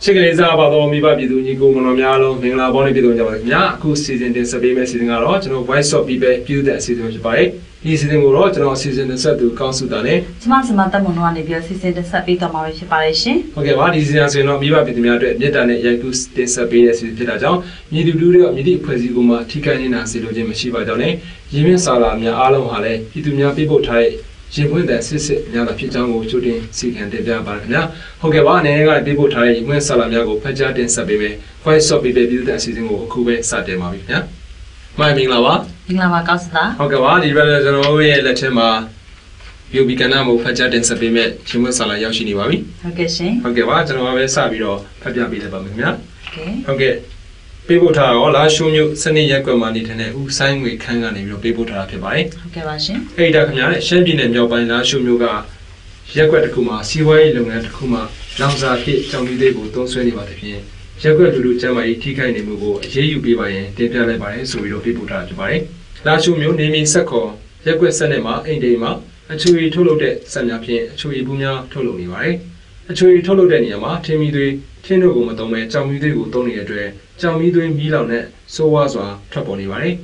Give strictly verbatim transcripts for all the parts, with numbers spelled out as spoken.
Chickenesa about me by the Nico Monomialo, Mingla Bonnie Bidonia, who season in Sabine sitting a lot, no voice of Bibe, you that season by. He's in the world, and all season and said to Council Dane. Smartamata Monone, your season the Sabita Marish Paration. Okay, what is the answer? Not Biba Bidomia, yet and Yakus de Sabine as you did a job. You do Midi Presiguma, Tikanina, Silojem Shiva Done, Jimmy Salam, Ya Alon Hale, Hitumia people tie. She went that Sissi, Yana Pijango, shooting, seek and Devia Barana. Okay, one and people tie, when Salamiago, Pajat and Sabibe, quite so be built as season of Kube Satema. Yeah? My Minglawa? Minglawa Costa. Okay, one, you better know let him. You be Ganamo, Pajat and Sabime, Chimusala Yoshini Wabi. Okay, she. Okay, what? And I Sabiro, Pajabi the Bamina. Okay. Okay. People tell all I show you, Sunny Yakomani, who sang with Kangan in your people to buy. Okay, washing. Hey, Dakana, Shantin and Joba and Ashum Yoga, Yakwakuma, Siway, Lunga, Kuma, Lamsa, Hit, Tommy Debo, don't say about the Pin. Jakwa to do Jama, Tika in the Mugo, J U B by Depia by, so we don't people try to buy. Lashum, you name Sako, Yakwa Sanema, Indema, and Chui Tolo de Sanyapi, Chui Bumia, Tolo Niwai, and Chui Tolo Deniama, Timmy, Tino Matome, Tommy Debo, Tony Adre. Tell me doing Milan, so was a trouble anyway.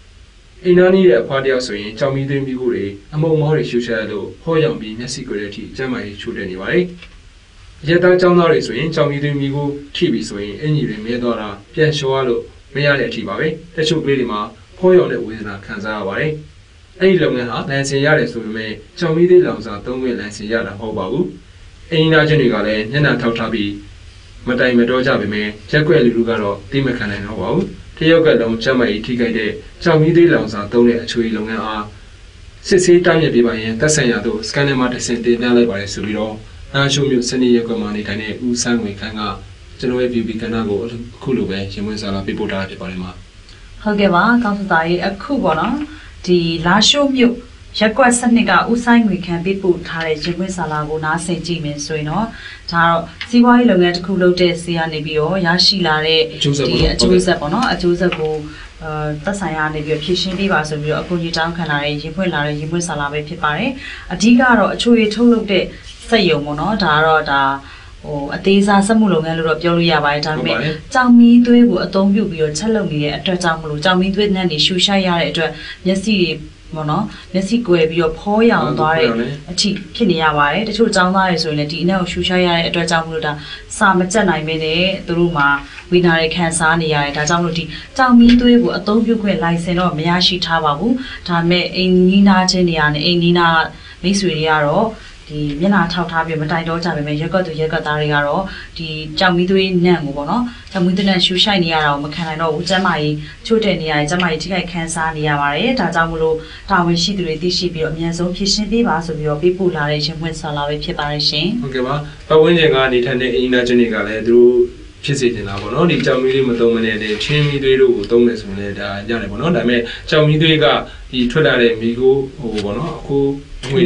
In any party also in tell me doing Miguri, among Morris you shadow, Hoyam being a security, Jamai should anyway. Yet I tell Norris in tell me doing Migu, Chibi swing, any Medora, Pian Shawalo, Mayale Chibawe, that should be ma, Hoyon with a Kanzaway. Any long and hot, Nancy Yaris to me, tell me the lungs are don't will Nancy Yada Hobabu. Any Najanigale, Nana Tautabi. Matai Medoja me, Jaquel Lugaro, Timakan and Howell, Tioga long Jamai Tigade, Jamidi Lonsa, Dole, Chui Long are. Sissy Tanya Bibayan, Tasayado, Scanamata Sente Nale by Subiro, Nashu Seni Yakomani Kane, Usang Kanga, Genoa Bicanago, Kulube, Jimusala people died by Lima. Hogeva, Kantai, a Kubona, the Lasho Mu. Yakwa Saniga, Usang, we can be put Tare, Jimusala, Nase Jimin, so you know, Taro, Siwai Longat Kulo de Sianibio, Yashi Lare, Jusapono, a Jusago, Tasaya, Nibio, Kishin Divas of your Akujitan Canary, Jipulare, Jimusala, Pipare, a Digaro, a Chui Tolo de Sayo Mono, Taro, da. Oh, a Tesa Samulong and Lord Jolia by Tami. Tell me to a don't you be a telling at a Tamu, tell me to an issue Shaya at a Yasi. Mono, Messico, your poy on a cheap Kiniawai, the two down lies in a dinner, Shushaya, a Drajamuda, Samatana made the Ruma, Winari Kansania, Tajamuti, tell me to a don't you quit license or Miyashi Tababu, Tame in Nina Genian, in Nina Misriaro. The Yana Tautabi, Mataido, Yaga to Yaga Dariaro, the Jamidui Namubono, Jamudina Shushaniaro, Macano, Jamai, Chudenia, Jamai, Kansania, Tajamulo, Tawi Shidri, Dishibio, Miazo, Kishin, Vivas of your people, Larration, when Salavi Piparishin. Okay, but when you got it and in a Genigal, drew Chisit in our own, the Jamili Matomane, the Chimmy Drew, Domus, Janabono, I mean, Jamidriga, the Todare Migo, or who. We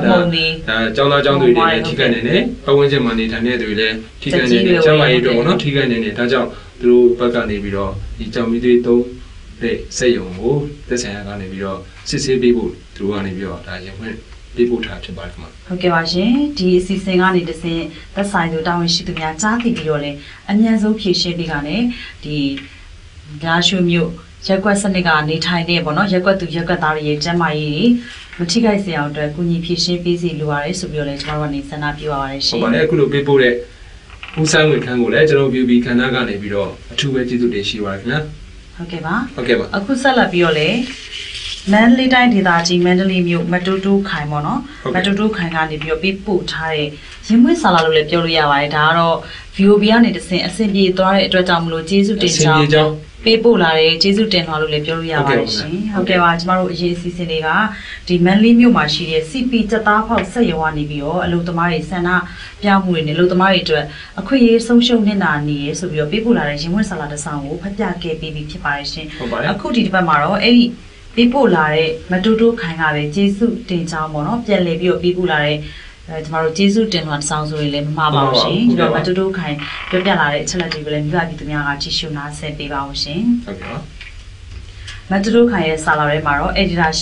are Jala John to the chicken in it, but when the money to the chicken in it, Jamai don't not chicken in it, Tajam through Pagani Biro, the Jamidito, they say, oh, the Sayagani Biro, Sissy people through any Biro, when people touch a backman. Okay, Washi, the Sissing on it to say the side of down ship to me at Taki Biole, and Yazo Kishi Bigane, the Gashu Mu, Jacqua Sanigani, Tiny Bono, Jacqua to Yakatari, Jamai. Mutiga is out there, Kuni Pishi, busy Luaris, Violet, Marani, and up you are. So, I could be put it. Who sang with Kango, legend of you be Kanaga, Biro, a two way to the she work now. Okay, ma? Okay, ma. Akusala Biole, manly died Hidaji, mentally mute, Matutu Kaimono, Matutu Kangani, your people, Tare, Himu Salalu, Pioria, Daro, Fubian, the same assembly, Dora, Dratamlo, Jesu, Deja. People are Jesu ten Holu Pioria. Okay, tomorrow is Sicilia, the manly mu machi, C P Tata, Sayawani Bio, a Lutomari Sana, Piamuin, Lutomari to a queer social Nina, so your people are Jimus Salada Sango, Patake, baby Piparishin, a cootie Pamaro, any people are Matutu Kangare, Jesu ten Mono, Jelebio, people are. Tomorrow, Jesu ten one sounds really Mamma, you know what to do, kind of Piala, Chelative, and Gabi to Mianga Chishuna, said Biba Shin. Matudu Kaya Salare Maro, Edira Shin,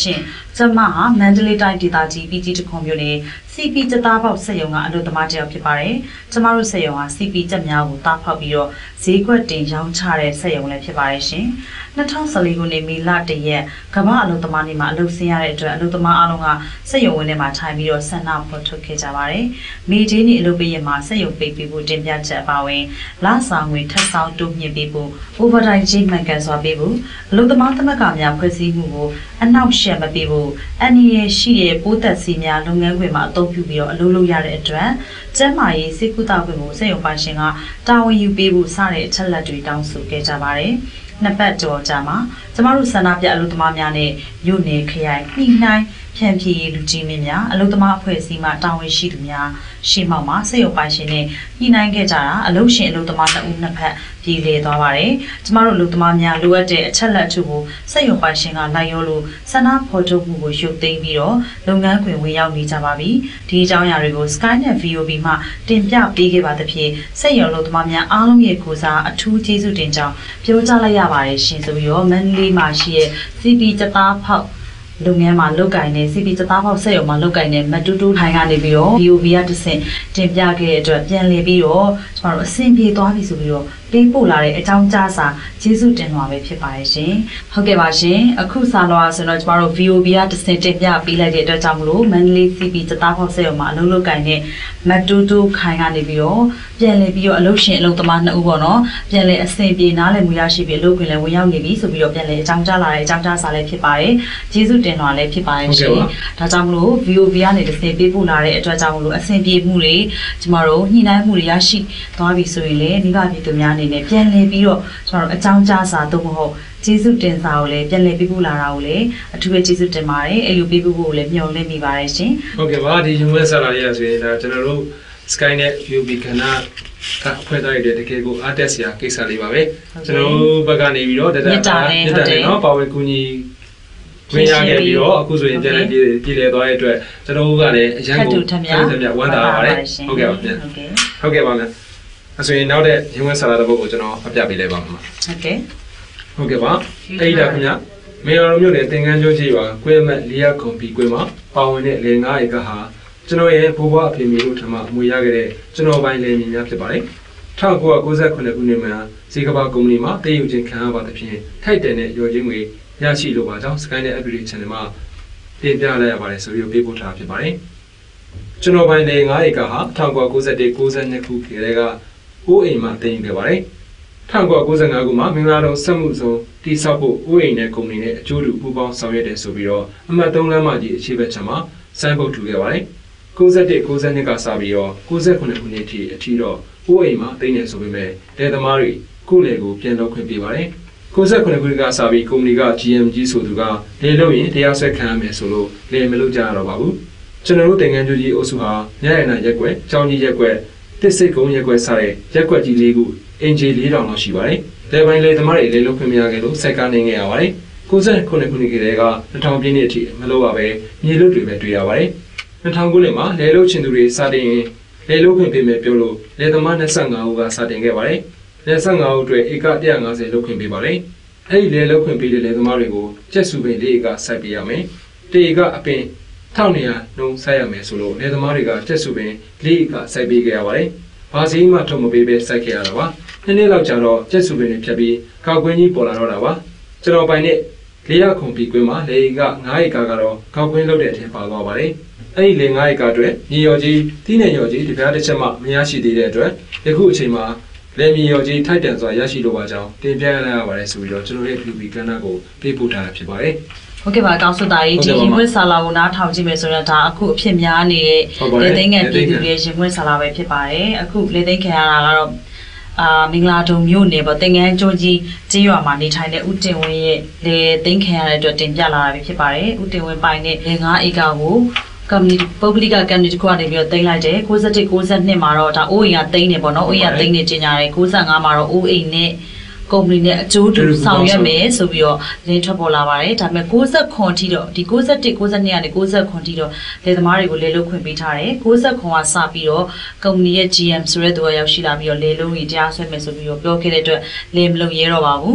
ကျမဟာမန္တလေးတိုင်းဒေသကြီးပြည်ကြီးတခွန်မြို့နယ် စီ ပီ ကြက်သားပေါက်စက်ရုံကအလုပ်သမားတယောက်ဖြစ်ပါတယ်။ကျမတို့စက်ရုံဟာ စီ ပီ ကြက်များကိုတားဖောက်ပြီးတော့ဈေးကွက်တင်ရောင်းချတဲ့စက်ရုံလည်းဖြစ်ပါတယ်ရှင်။၂၀၁၄ခုနှစ်မေလတရက်ကမ္ဘာအလုပ်သမားနေ့မှာအလုပ်ဆင်းရတဲ့အတွက်အလုပ်သမားအားလုံးကစက်ရုံဝင်းထဲမှာထိုင်ပြီးတော့ဆန္ဒဖော်ထုတ်ခဲ့ကြပါတယ်။မေဒေးနေ့အလုပ်ပေးရမှာစက်ရုံပိတ်ပေးဖို့တင်ပြချက်အပါအဝင်လဆောင်ငွေထပ်ဆောင်တိုးမြင့်ပေးဖို့ overtime ကြီးမှန်ကန်စွာပေးဖို့အလုပ်သမားသမဂ္ဂများဖွဲ့စည်းမှုကိုအနောက်ရှက်မပေးဖို့အန်ရီရှိတဲ့ပိုးသက်စီများလုပ်ငန်းခွင်မှာအသုံးပြုပြီးတော့အလုပ်လုပ်ရတဲ့အတွက်ကျန်းမာရေးစေကုသခွင့်ကိုစက်ရုံပိုင်ရှင်ကတာဝန်ယူပေးဖို့စတဲ့အချက်လက်တွေတောင်းဆိုခဲ့ကြပါတယ်။နှစ်ပတ်ကျော်ကြာမှာကျမတို့ဆန္ဒပြအလုပ်သမားများနဲ့မြို့နယ်ခရိုင်နှိနှိုင်းဖြန့်ဖြေလူကြီးမင်းများအလုပ်သမားအဖွဲ့အစည်းမှတာဝန်ရှိသူများရှေ့မှောက်မှာစက်ရုံပိုင်ရှင်နဲ့ညှိနှိုင်းခဲ့ကြတာအလုပ်ရှင်အလုပ်သမားနှစ်ဦးနှစ်ဖက်ပြည်လေသွားပါတယ်။ကျမတို့အလုပ်သမားများလိုအပ်တဲ့အချက်လက်အချို့ကိုစက်ရုံပိုင်ရှင်ကလိုက်ရောလို့ဆန္ဒဖော်ထုတ်မှုကိုရုပ်သိမ်းပြီးတော့လုပ်ငန်းခွင်ဝင်ရောက်နေကြပါပြီ။ဒီအကြောင်းအရာတွေကို Skynet ဗီ အို ဘီ မှတင်ပြပေးခဲ့ပါသဖြင့်စက်ရုံအလုပ်သမားများအားလုံးရဲ့ကိုစားအထူးကျေးဇူးတင်ကြောင်းပြောကြားလိုက်ရပါတယ်ရှင်ဆိုပြီးတော့မန္တလေးမှာရှိတဲ့ စီ ပီ ကြက်သားဖောက်လုပ်ငန်းမှာလုတ်ကင်နေ စီ ပီ ကြက်သားပေါက်စက်ရုံမှာလုတ်ကင်နေမတူတူထိုင်ကနေပြီးတော့ ဗီ အို ဘီ ကတဆင့်တင်ပြခဲ့တဲ့အတွက်ပြန်လည်ပြီးတော့ကျမတို့အဆင်ပြေသွားပြီဆိုပြီးတော့ပေးပို့လာတဲ့အကြောင်းကြားစာကျေးဇူးတင်လွှာပဲဖြစ်ပါတယ်ရှင်။ဟုတ်ကဲ့ပါရှင်။အခုစာလွှာဆိုတော့ကျမတို့ ဗီ အို ဘီ ကတဆင့်တင်ပြပေးလိုက်တဲ့အတွက်ကြောင့်မလို့မန္တလေး စီ ပီ ကြက်သားပေါက်စက်ရုံမှာအလုပ်လုတ်ကင်နေမတူတူခိုင်ကနေပြီးတော့ပြန်လည်ပြီးတော့အလုပ်ရှင်အလုပ်သမားနှစ်ဦးပေါ့နော်။ပြန်လည်အဆင်ပြေနားလည်မှုရရှိပြီးအလုပ်ခွင်လည်းဝင်ရောက်နေပြီဆိုပြီးတော့ပြန်လည်အကြောင်းကြားလာတဲ့အကြောင်းကြားစာလည်းဖြစ်ပါတယ်။ကျေးဇူးတင်လွှာလည်းဖြစ်ပါတယ်ရှင်။ဒါကြောင့်မလို့ ဗီ အို ဘီ ကနေတစ်ဆင့်ပေးပို့လာတဲ့အတွက်ကြောင့်မလို့အဆင်ပြေမှုတွေကျမတို့ညှိနှိုင်းမှုတွေရရှိသွားပြီဆိုရင်လည်းမိဘပြည်သူများအနေနဲ့ပြန်လည်ပြီးတော့ကျမတို့အကြောင်းကြားစာတို့မဟုတ်ကျေးဇူးတင်စာကိုလည်းပြန်လည်ပေးပို့လာတာကိုလည်းအထူးပဲကျေးဇူးတင်ပါတယ်အဲ့လိုပေးပို့ဖို့လည်းမျှော်လင့်မိပါတယ်ရှင်ဟုတ်ကဲ့ပါဒီညွှန်ဆလာရဆိုရင်ဒါကျွန်တော်တို့ Skynet ဗီ အို ဘီ ကဏ္ဍကအဖွဲ့သားတွေတကယ်ကိုအားတက်စရာကိစ္စလေးပါပဲကျွန်တော်တို့ဘက်ကနေပြီးတော့တက်တက်တက်တယ်နော်ပါဝင်ကူညီဝင်ရခဲ့ပြီးတော့အခုဆိုရင်ပြန်လည်ပြည်လည်သွားတဲ့အတွက်ကျွန်တော်တို့ကလည်းအရန်ကိုထပ်မြဝမ်းသာပါတယ်ဟုတ်ကဲ့ပါဗျဟုတ်ကဲ့ပါဗျအဲဆိုရင်နောက်တဲ့ရင်းဝင်ဆလာတဲ့ဘုတ်ကိုကျွန်တော်အပြပေးလိုက်ပါမယ်ဟုတ်ကဲ့ဟုတ်ကဲ့ပါအဲ့ဒါခင်ဗျမေတော်မြို့နယ်တင်ကန်းကျွန်းကြီးရွာကွင်းမက်လေးရခုံပြီးကွင်းမှာပါဝင်တဲ့လေငါးဧကဟာကျွန်တော်ရဲ့ဘိုးဘွားအဖေမျိုးတို့ထမအမွေရခဲ့တဲ့ကျွန်တော်ပိုင်လယ်မြေများဖြစ်ပါတယ်၁၉၉၉ခုနှစ်မှာဇီကဘာကုမ္ပဏီမှာတည်ယူခြင်းခံရပါသဖြင့်ထိုက်တန်တဲ့ရော်ချင်းငွေရရှိလိုပါကြောင်း Skynet Everyday Channel မှာတင်ပြလိုက်ရပါတယ်ဆိုပြီးပေးပို့ထားဖြစ်ပါတယ်ကျွန်တော်ပိုင်လေငါးဧကဟာ၁၉၉၁ ၉၂ခုခေတ်ကအိုးအိမ်မှာတင်ယူခဲ့ပါတယ်၁၉၉၅ခုမှာမင်္ဂလာတော်စက်မှုဆောင်တိဆောက်ဖို့အိုးအိမ်နဲ့ကုမ္ပဏီနဲ့အကျိုးတူပူးပေါင်းဆောင်ရွက်တယ်ဆိုပြီးတော့အမှတ်၃လမ်းမကြီးအခြေဘက်ချမ်းမှာစိုင်းပုတ်ထူခဲ့ပါတယ်၉၁ ၉၂ကစပြီးတော့၉၉ခုနှစ်ထိအထိတော့အိုးအိမ်မှာတင်နေဆိုပေမဲ့ဒေသမားတွေကိုလေကိုပြန်လုပ်ခွင့်ပေးပါတယ်၉၉ခုနှစ်ကစပြီးကုမ္ပဏီက ဂျီ အမ် ဂျီ ဆိုသူကလေလို့ရင်တရားစွဲခံရမယ်ဆိုလို့လေမလုပ်ကြရတော့ပါဘူးကျွန်တော်တို့တင်ငန်းကျွကြီးအုပ်စုဟာညရနာရက်ွက်ကြောင်းကြီးရက်ွက်တစ်စိတ်ကုန်းရက်ွက်စတဲ့ရက်ွက်ကြီးလေးခုအင်ဂျီ၄တောင်လောက်ရှိပါတယ်လေပိုင်းလေသမားတွေလေလုပ်ခွင့်မရခဲ့လို့စိုက်ကနေခဲ့ရပါတယ်၉၉ခုနှစ်ကတည်းက၂၀၀၀ပြည့်နှစ်အထိမလုပ်ရပဲမြေလွတ်တွေပဲတွေ့ရပါတယ်၂၀၀၀ခုနှစ်မှာလေလုပ်ချင်သူတွေစတင်ရင်လေလုပ်ခွင့်ပေးမယ်ပြောလို့လေသမား၂၅ဦးကစတင်ခဲ့ပါတယ်၂၅ဦးအတွက်ဧက၁၅၀လုပ်ခွင့်ပေးပါတယ်အဲ့ဒီလေလုပ်ခွင့်ပေးတဲ့လေသမားတွေကိုကျက်စုပင်၄ဧကစိုက်ပေးရမယ်တဧကအပင်၁၂၀၀နှုန်းစိုက်ရမယ်ဆိုလို့လေသမားတွေကကျက်စုပင်၄ဧကစိုက်ပေးခဲ့ရပါတယ်ဘာစီမှထုတ်မပေးပဲစိုက်ခဲ့ရတာပါနှစ်နှစ်လောက်ကြာတော့ကျက်စုပင်တွေဖြတ်ပြီးကောက်ကွင်းကြီးပေါ်လာတော့တာပါကျွန်တော်ပိုင်နဲ့လေးရခုံပြီးကွင်းမှာလေက၅ဧကကတော့ကောက်ကွင်းလုပ်တဲ့အထက်ပါသွားပါတယ်အဲ့ဒီလေ၅ဧကအတွက်မြေရော်ကြီးတီးနေရော်ကြီးဒီပြားတစ်ချက်မှမရရှိသေးတဲ့အတွက်ယခုအချိန်မှာလေမြေရော်ကြီးထိုက်တန်စွာရရှိလိုပါကြောင်းတင်ပြရလိုက်ရပါတယ်ဆိုပြီးတော့ကျွန်တော်ရဲ့ ဗီ အို ဘီ ကဏ္ဍကိုပေးပို့ထားတာဖြစ်ပါတယ်ဟုတ်ကဲ့ပါကောင်းစုသားကြီးဒီရင်ခွင့်ဆာလာကိုနားထောင်ကြည့်မယ်ဆိုတော့ဒါအခုအဖြစ်များနေတဲ့လေသိန်းငံပြည်သူတွေရင်ခွင့်ဆာလာပဲဖြစ်ပါတယ်အခုလေသိန်းခံရတာကတော့အာမင်္ဂလာတုံမြို့နယ်ပေါ့တင်ငန်းကျွန်းကြီးကျေးရွာမှာနေထိုင်တဲ့ဦးတင်ဝင်းရဲ့လေသိန်းခံရတဲ့အတွက်တင်ပြလာတာပဲဖြစ်ပါတယ်ဦးတင်ဝင်းပိုင်တဲ့လေ၅ဧကကိုကမ္ဘာပုဂ္ဂလိကကံတစ်ခုကနေပြီးတော့တင်လိုက်တယ်၉၁ ၉၂မှာတော့ဒါအိုးအိမ်ကတိန်းနေပေါ့နော်အိုးအိမ်ကတိန်းနေကျင်ညာတယ်၉၅မှာတော့အိုးအိမ်နဲ့ကုမ္ပဏီနဲ့အကျိုးတူဆောင်ရွက်မယ်ဆိုပြီးတော့လင်းထွက်ပေါ်လာပါတယ်ဒါပေမဲ့၉၇ထိတော့ဒီ၉၁ ၉၂ကနေ၉၇ထိတော့လေသမားတွေကိုလေလုခွင့်ပေးထားတယ်၉၇ကစပြီးတော့ကုမ္ပဏီရဲ့ ဂျီ အမ် ဆိုတဲ့သူကရောက်ရှိလာပြီးတော့လေလုကြီးတရားစွဲမယ်ဆိုပြီးတော့ပြောခဲ့တဲ့အတွက်လေမလုံရဲတော့ပါဘူး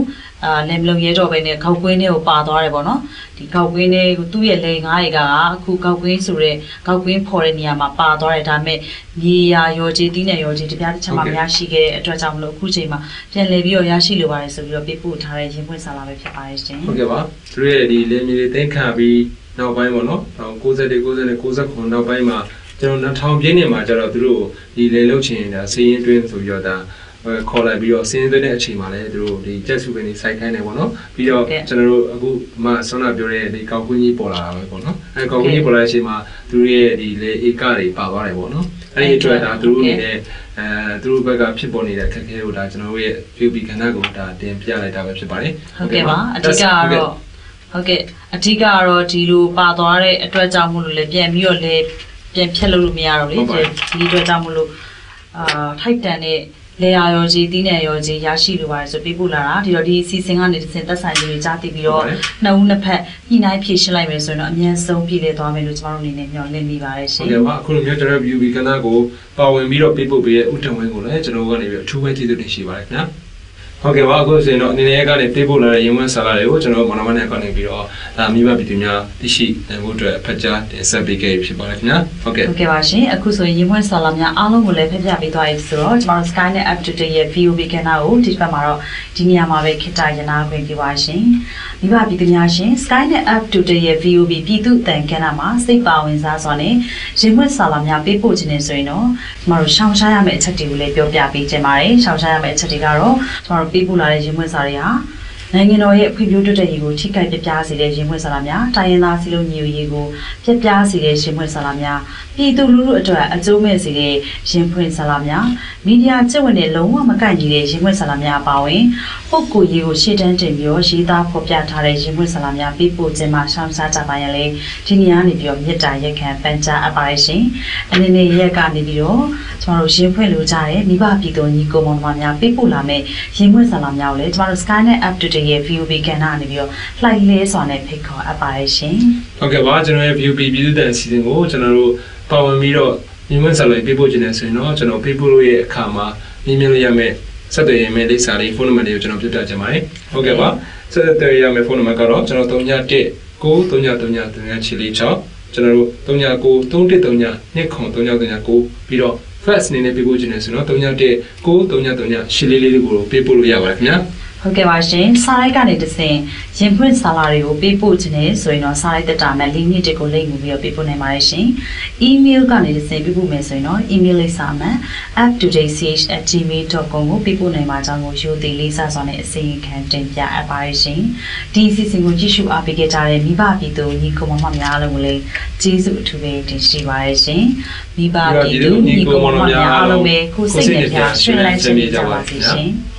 အာလင်မလုံရဲတော့ပဲနဲ့ခောက်ကွင်းလေးကိုပါသွားတယ်ပေါ့နော်ဒီခောက်ကွင်းလေးကိုသူ့ရဲ့လေငါးတွေကအခုခောက်ကွင်းဆိုတဲ့ခောက်ကွင်းဖော်တဲ့နေရာမှာပါသွားတယ်ဒါပေမဲ့မြေယာရောကြီးတီးနယ်ရောကြီးတပြားတစ်ချက်မှမရရှိခဲ့တဲ့အတွက်ကြောင့်မလို့အခုချိန်မှာပြန်လည်ပြီးတော့ရရှိလိုပါတယ်ဆိုပြီးတော့ပေးပို့ထားတဲ့ရင်ပွင့်စာလာပဲဖြစ်ပါတယ်ရှင်ဟုတ်ကဲ့ပါသူတို့ရဲ့ဒီလေမြေတွေတင်ခါပြီးနောက်ပိုင်းပေါ့နော်၉၀ ၉၀ ၉၉နောက်ပိုင်းမှာကျွန်တော်၂၀၀၀ပြည့်နှစ်မှာကျတော့သူတို့ဒီလေလုတ်ချင်တာစီးရင်တွင်းဆိုပြီးတော့ဒါခေါ်လိုက်ပြီးတော့စီးရင်တွင်းတဲ့အချိန်မှာလည်းသူတို့ဒီကြက်စုပင်တွေစိုက်ခိုင်းတယ်ပေါ့နော်ပြီးတော့ကျွန်တော်တို့အခုမှဆွမ်းနာပြောတဲ့ဒီကောက်ကွင်းကြီးပေါ်လာတာပဲပေါ့နော်အဲကောက်ကွင်းကြီးပေါ်လာတဲ့အချိန်မှာသူတို့ရဲ့ဒီလေဧကတွေပါသွားတယ်ပေါ့နော်အဲဒီအတွက်ဒါသူတို့အနေနဲ့အဲသူတို့ဘက်ကဖြစ်ပေါ်နေတဲ့အခက်အခဲကိုဒါကျွန်တော်တို့ရဲ့ view ကဏ္ဍကိုဒါတင်ပြလိုက်တာပဲဖြစ်ပါတယ်ဟုတ်ကဲ့ပါအဓိကကတော့ဟုတ်ကဲ့အဓိကကတော့ဒီလိုပါသွားတဲ့အတွက်ကြောင့်မို့လို့လည်းပြန်ပြီးတော့လည်းပြန်ဖြတ်လို့မရတော့လေဒီအတွက်ကြောင့်မို့လို့အာထိုက်တန်တဲ့လေယာရောကြီးတီးနယ်ရောကြီးရရှိလိုပါတယ်ဆိုပေးပို့လာတာဒီတော့ဒီစီစဉ်ကနေတစ်စင်သက်ဆိုင်တွေကြားသိပြီးတော့နှစ်ဦးနှစ်ဖက်ညှိနှိုင်းဖြည့်ရှင်းလိုက်မယ်ဆိုရင်တော့အမြန်ဆုံးပြည်လည်သွားမယ်လို့ကျွန်တော်တို့အနေနဲ့မျှော်လင့်မိပါတယ်ရှင်ဟုတ်ကဲ့ပါအခုလိုမျိုးကျွန်တော် view ကဏ္ဍကိုပါဝင်ပြီးတော့ပေးပို့ပေးတဲ့ဥတ္တဝင်းကိုလည်းကျွန်တော်ကနေပြီးအထူးပဲကျေးဇူးတင်ရှိပါတယ်ခင်ဗျာဟုတ်ကဲ့ပါအခုဆိုရင်တော့အနေနဲ့ကနေပေးပို့လာတဲ့ရင်ဝင်စာလာတွေကိုကျွန်တော်မနမနဲ့ကနေပြီးတော့ဒါမိဘပြည်သူများသိရှိနိုင်ဖို့အတွက်ဖတ်ကြားတင်ဆက်ပေးခဲ့ဖြစ်ပါတယ်ခင်ဗျာဟုတ်ကဲ့ဟုတ်ကဲ့ပါရှင်အခုဆိုရင်ရင်ဝင်စာလာများအားလုံးကိုလည်းဖတ်ပြပေးသွားပြီဆိုတော့ကျွန်တော် Skynet Up to Date ရဲ့ ဗီ အို ဘီ ကဏ္ဍကိုဒီဘက်မှာတော့ဒီနေရာမှာပဲခေတ္တရနာခွင့်ပြုပါရှင်မိဘပြည်သူများရှင် Skynet Up to Date ရဲ့ ဗီ အို ဘီ ပြည်သူအတန်ကဏ္ဍမှာစိတ်ပါဝင်စားစွာနဲ့ရင်ဝင်စာလာများပေးပို့ခြင်းနဲ့ဆိုရင်တော့ကျွန်တော်တို့ရှောင်ရှားရမယ့်အချက်တွေကိုလည်းပြောပြပေးခြင်းပါတယ်ရှောင်ရှားရမယ့်အချက်တွေကတော့ကျွန်တော်တို့ပေးပို့လာတဲ့ရင်ဝင်စာတွေဟာနိုင်ငံတော်ရဲ့ဖွံ့ဖြိုးတိုးတက်ရေးကိုထိခိုက်ပြပြစေတဲ့ရင်ဝင်စာလာများတိုင်းရင်းသားစည်းလုံးညီညွတ်ရေးကိုပြပြစေတဲ့ရင်ဝင်စာလာများပြည်သူလူထုအတွက်အကျိုးမဲ့စေတဲ့ရင်ဖွင့်စာလာများမီဒီယာကျင့်ဝတ်နဲ့လုံးဝမကိုက်ညီတဲ့ရင်ဝင်စာလာများအပါအဝင်ပုဂ္ဂိုလ်ရေးကိုရှေ့တန်းတင်ပြီးရေးသားဖော်ပြထားတဲ့ရင်ဝင်စာလာများပေးပို့ခြင်းမှာရှောင်ရှားကြပါရင်လေဒီနေရာနေပြီးတော့မြစ်တာရက်ခံပန်ကြားအပ်ပါရှင်အနေနဲ့ရက်ကနေပြီးတော့ကျွန်တော်တို့ရင်ဖွင့်လိုကြတဲ့မိဘပြည်သူညီကိုမောင်နှမများပေးပို့လာမယ့်ရင်ဝင်စာလာများကိုလည်းကျွန်တော်တို့ Skynet Up to Date ရဲ့ ဗီ အို ဘီ ကဏ္ဍကနေပြီးတော့လှိုက်လဲစွာနဲ့ဖိတ်ခေါ်အပ်ပါရှင်ဟုတ်ကဲ့ပါကျွန်တော်ရဲ့ ဗီ အို ဘီ ပြည်သူ့တန်စီစဉ်ကိုကျွန်တော်တို့ပါဝင်ပြီးတော့ညီမစာလေးပေးပို့ခြင်းနဲ့ဆိုရင်တော့ကျွန်တော်ပေးပို့လို့ရဲ့အခါမှာမြင်မြင်လို့ရမယ့်ဆက်သွယ်ရမယ့်လိပ်စာလေးဖုန်းနံပါတ်လေးကိုကျွန်တော်ပြပြချင်ပါတယ်ဟုတ်ကဲ့ပါဆက်သွယ်ရမယ့်ဖုန်းနံပါတ်ကတော့ကျွန်တော်၃ည၁ ၉ ၃ည၃ည၃ညချီလေး၆ကျွန်တော်တို့၃ည၉ ၃၁၃ည၂ခွန်၃ည၃ည၉ပြီးတော့ fax အနေနဲ့ပေးပို့ခြင်းနဲ့ဆိုတော့၃ည၁ ၉ ၃ည၃ညရှီလေးလေးကိုပေးပို့လို့ရပါတယ်ခင်ဗျာဟုတ်ကဲ့ပါရှင်စာရိုက်ကနေတစ်ဆင့်ရင်ဖွင့်စာလာတွေကိုပေးပို့ခြင်းနဲ့ဆိုရင်တော့စာရိုက်တက်တာမဲ့လေးနှစ်တကိုလိမ့်မှုပြီးတော့ပေးပို့နိုင်ပါတယ်ရှင် email ကနေတစ်ဆင့်ပေးပို့မယ်ဆိုရင်တော့ email လိပ်စာမှန် up to date c h at gmail dot com ကိုပေးပို့နိုင်ပါကြောင်းကိုရိုသေလေးစားစွာနဲ့အစီအခံတင်ပြအပ်ပါတယ်ရှင်ဒီအစီအစဉ်ကိုကြည့်ရှုအားပေးခဲ့ကြတဲ့မိဘပြည်သူညီကိုမောင်မများအားလုံးကိုလည်းကျေးဇူးအထူးပဲတင်ရှိပါတယ်ရှင်မိဘပြည်သူညီကိုမောင်မများအားလုံးပဲခုစိတ်နဲ့ပြရွှင်လန်းချမ်းမြေ့ကြပါစေရှင်